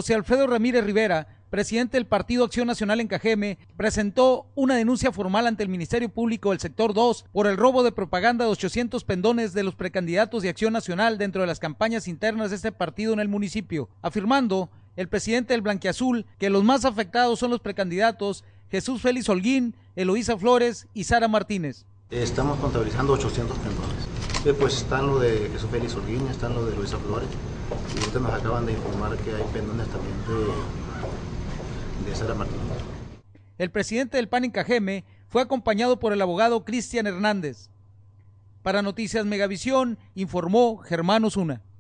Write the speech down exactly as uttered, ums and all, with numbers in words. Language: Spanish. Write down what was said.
José Alfredo Ramírez Rivera, presidente del Partido Acción Nacional en Cajeme, presentó una denuncia formal ante el Ministerio Público del Sector dos por el robo de propaganda de ochocientos pendones de los precandidatos de Acción Nacional dentro de las campañas internas de este partido en el municipio, afirmando el presidente del Blanquiazul que los más afectados son los precandidatos Jesús Félix Holguín, Eloísa Flores y Sara Martínez. Estamos contabilizando ochocientos pendones. Eh, pues están lo de Jesús Félix Holguín, están lo de Eloísa Flores, y ahorita nos acaban de informar que hay pendones también de, de Sara Martínez. El presidente del P A N en Cajeme fue acompañado por el abogado Cristian Hernández. Para Noticias Megavisión, informó Germán Osuna.